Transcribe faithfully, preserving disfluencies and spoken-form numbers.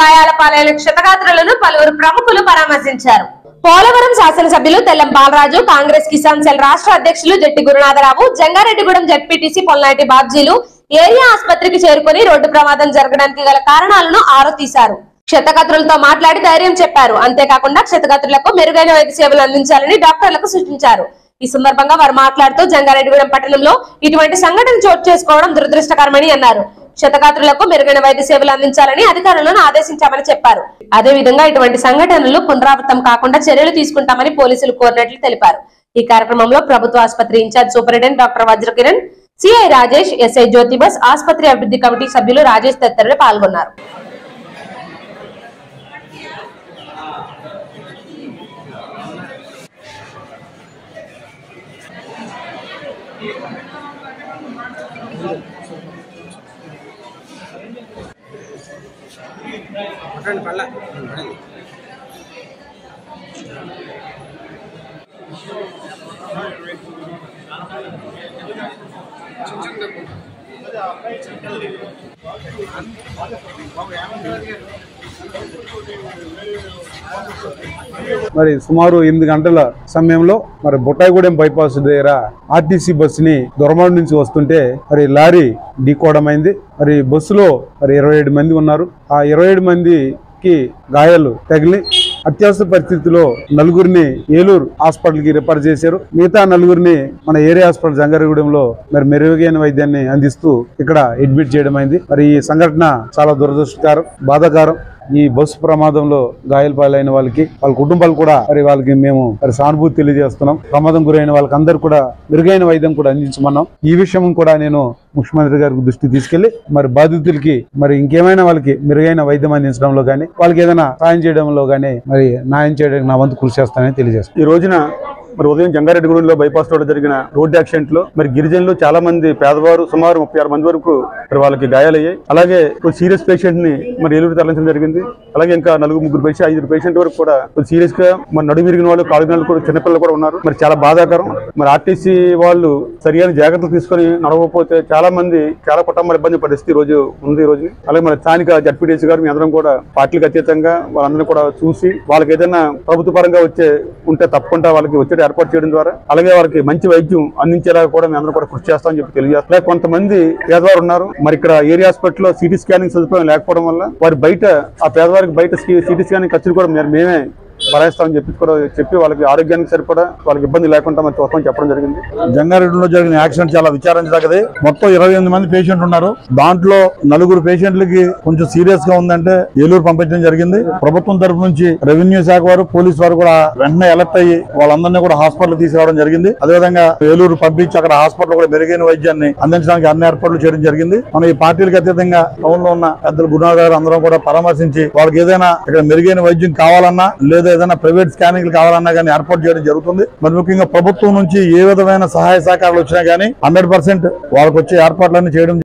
గాయాల పాలైన క్షతగాత్రులను పలువురు ప్రముఖులు పరామర్శించారు. పోలవరం శాసనసభ్యులు తెల్లం బాలరాజు, కాంగ్రెస్ కిసాన్ సెల్ రాష్ట్ర అధ్యక్షులు జట్టి గురునాథరావు, జంగారెడ్డిగూడెం జడ్పీటీసీ పొల్లాటి బాబ్జీలు ఏరియా ఆసుపత్రికి చేరుకుని రోడ్డు ప్రమాదం జరగడానికి గల కారణాలను ఆరా తీశారు. క్షతగాత్రులతో మాట్లాడి ధైర్యం చెప్పారు. అంతేకాకుండా క్షతగాత్రులకు మెరుగైన వైద్య సేవలు అందించాలని డాక్టర్లకు సూచించారు. ఈ సందర్భంగా వారు మాట్లాడుతూ జంగారెడ్డిగూడెం పట్టణంలో ఇటువంటి సంఘటన చోటు చేసుకోవడం దురదృష్టకరమని అన్నారు. క్షతగాత్రులకు మెరుగైన వైద్య సేవలు అందించాలని అధికారులను ఆదేశించామని చెప్పారు. అదేవిధంగా ఇటువంటి సంఘటనలు పునరావృతం కాకుండా చర్యలు తీసుకుంటామని పోలీసులు కోరినట్లు తెలిపారు. ఈ కార్యక్రమంలో ప్రభుత్వ ఆసుపత్రి incharge superintendent doctor Vajrakiran, CI Rajesh, SI Jyothibas, ఆసుపత్రి అభివృద్ధి కమిటీ సభ్యులు రాజేష్ తదితరులు పాల్గొన్నారు. మరి సుమారు ఎనిమిది గంటల సమయంలో మరి బుట్టాయిగూడెం బైపాస్ దగ్గర ఆర్టీసీ బస్సుని దొరమాడు నుంచి వస్తుంటే మరి లారీ ఢీకోవడమైంది. మరి బస్సులో మరి ఇరవై ఏడు మంది ఉన్నారు. ఆ ఇరవై ఏడు మందికి గాయాలు తగిలి అత్యవసర పరిస్థితిలో నలుగురిని ఏలూరు హాస్పిటల్ కి రిఫర్ చేశారు. మిగతా నలుగురిని మన ఏరియా హాస్పిటల్ జంగారెడ్డిగూడెంలో మరి మెరుగైన వైద్యాన్ని అందిస్తూ ఇక్కడ అడ్మిట్ చేయడం అయింది. మరి ఈ సంఘటన చాలా దురదృష్టకరం, బాధాకరం. ఈ బస్సు ప్రమాదంలో గాయాల పాలైన వాళ్ళకి, వాళ్ళ కుటుంబాలు కూడా మరి వాళ్ళకి మేము మరి సానుభూతి తెలియజేస్తున్నాం. ప్రమాదం గురైన వాళ్ళకి అందరు కూడా మెరుగైన వైద్యం కూడా అందించమన్నాం. ఈ విషయం కూడా నేను ముఖ్యమంత్రి గారికి దృష్టికి తీసుకెళ్లి మరి బాధితులకి మరి ఇంకేమైనా వాళ్ళకి మెరుగైన వైద్యం అందించడంలో గానీ, వాళ్ళకి ఏదైనా సాయం చేయడంలో గానీ మరి న్యాయం చేయడానికి నా వంతు కృషి చేస్తానని తెలియజేస్తాను. ఈ రోజున మరి ఉదయం జంగారెడ్డిగూడెంలో బైపాస్ రోడ్ జరిగిన రోడ్డు యాక్సిడెంట్ లో మరి గిరిజనులు చాలా మంది పేదవారు సుమారు ముప్పై ఆరు మంది వరకు మరి వాళ్ళకి గాయాలయ్యాయి. అలాగే సీరియస్ పేషెంట్ ని మరి ఏలూరు తరలించడం జరిగింది. అలాగే ఇంకా నలుగురు ముగ్గురు పేషెంట్ ఐదు పేషెంట్ వరకు కూడా సీరియస్ గా మరి నడుము విరిగిన వాళ్ళు, కాలు విరిగిన కూడా చిన్నపిల్లలు కూడా ఉన్నారు. మరి చాలా బాధాకరం. మరి ఆర్టీసీ వాళ్ళు సరైన జాగ్రత్తలు తీసుకొని నడవకపోతే చాలా మంది చాలా కుటుంబాలు ఇబ్బంది పరిస్థితి ఈ రోజు ఉంది. ఈ రోజు అలాగే మన స్థానిక జడ్పీటీసీ గారు మీ అందరం కూడా పార్టీలకు అతీతంగా వాళ్ళందరినీ కూడా చూసి వాళ్ళకి ఏదైనా ప్రభుత్వ పరంగా వచ్చే ఉంటే తప్పకుండా వాళ్ళకి వచ్చే ఏర్పాటు చేయడం ద్వారా అలాగే వారికి మంచి వైద్యం అందించేలా కూడా మేము అందరూ కూడా కృషి చేస్తామని చెప్పి తెలియజేస్తాం. కొంతమంది పేదవారు ఉన్నారు. మరి ఇక్కడ ఏరియా హాస్పిటల్ లో సిటీ స్కానింగ్ సదుపాయం లేకపోవడం వల్ల వారి బయట ఆ పేదవారికి బయట సిటీ స్కానింగ్ ఖర్చులు కూడా మేమే భరాయిస్తామని చెప్పి కూడా చెప్పి వాళ్ళకి ఆరోగ్యానికి సరిపడా వాళ్ళకి ఇబ్బంది లేకుండా మరి చూస్తామని చెప్పడం జరిగింది. జంగారెడ్డిలో జరిగిన యాక్సిడెంట్ చాలా విచారించదగ్గది. మొత్తం ఇరవై ఎనిమిది మంది పేషెంట్ ఉన్నారు. దాంట్లో నలుగురు పేషెంట్లకి కొంచెం సీరియస్ గా ఉందంటే ఏలూరు పంపించడం జరిగింది. ప్రభుత్వం తరఫు నుంచి రెవెన్యూ శాఖ వారు, పోలీసు వారు కూడా వెంటనే అలర్ట్ అయ్యి వాళ్ళందరినీ కూడా హాస్పిటల్ తీసుకురావడం జరిగింది. అదేవిధంగా ఏలూరు పంపించి అక్కడ హాస్పిటల్ కూడా మెరుగైన వైద్యాన్ని అందించడానికి అన్ని ఏర్పాట్లు చేయడం జరిగింది. మన ఈ పార్టీలకు అతీతంగా టౌన్ లో ఉన్న పెద్దలు గురునాథ్ గారు అందరం కూడా పరామర్శించి వాళ్ళకి ఏదైనా ఇక్కడ మెరుగైన వైద్యం కావాలన్నా లేదా ఏదైనా ప్రైవేట్ స్కానింగ్ కావాలన్నా కానీ ఏర్పాటు చేయడం జరుగుతుంది. మరి ముఖ్యంగా ప్రభుత్వం నుంచి ఏ విధమైన సహాయ సహకారాలు వచ్చినా కానీ హండ్రెడ్ పర్సెంట్ వాళ్ళకి వచ్చే ఏర్పాట్లన్నీ చేయడం